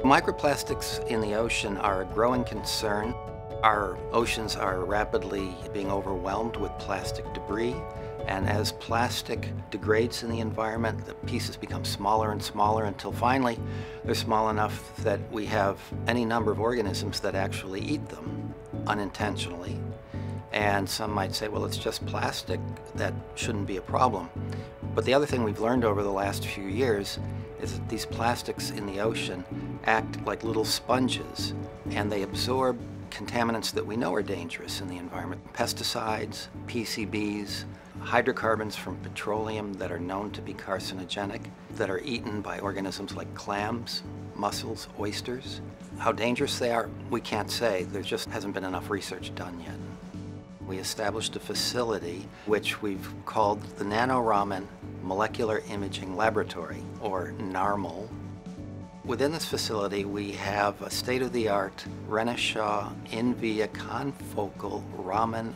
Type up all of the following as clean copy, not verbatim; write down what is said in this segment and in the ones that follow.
Microplastics in the ocean are a growing concern. Our oceans are rapidly being overwhelmed with plastic debris, and as plastic degrades in the environment, the pieces become smaller and smaller until finally they're small enough that we have any number of organisms that actually eat them unintentionally. And some might say, well, it's just plastic, that shouldn't be a problem. But the other thing we've learned over the last few years is that these plastics in the ocean act like little sponges, and they absorb contaminants that we know are dangerous in the environment. Pesticides, PCBs, hydrocarbons from petroleum that are known to be carcinogenic, that are eaten by organisms like clams, mussels, oysters. How dangerous they are, we can't say. There just hasn't been enough research done yet. We established a facility which we've called the Raman Molecular Imaging Laboratory, or NARML. Within this facility, we have a state-of-the-art Renishaw in-via confocal Raman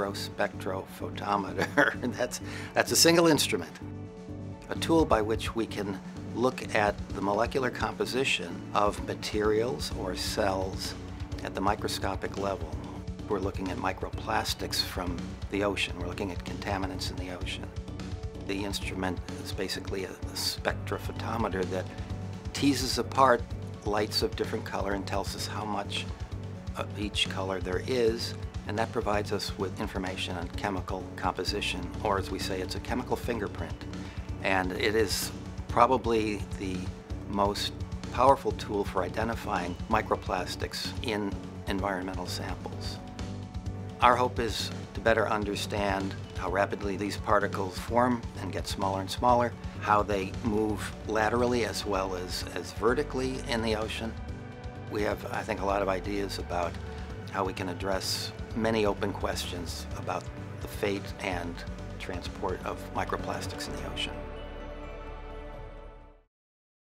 microspectrophotometer. That's a single instrument, a tool by which we can look at the molecular composition of materials or cells at the microscopic level. We're looking at microplastics from the ocean. We're looking at contaminants in the ocean. The instrument is basically a spectrophotometer that teases apart lights of different color and tells us how much of each color there is, and that provides us with information on chemical composition, or as we say, it's a chemical fingerprint. And it is probably the most powerful tool for identifying microplastics in environmental samples. Our hope is to better understand how rapidly these particles form and get smaller and smaller, how they move laterally as well as vertically in the ocean. We have, I think, a lot of ideas about how we can address many open questions about the fate and transport of microplastics in the ocean.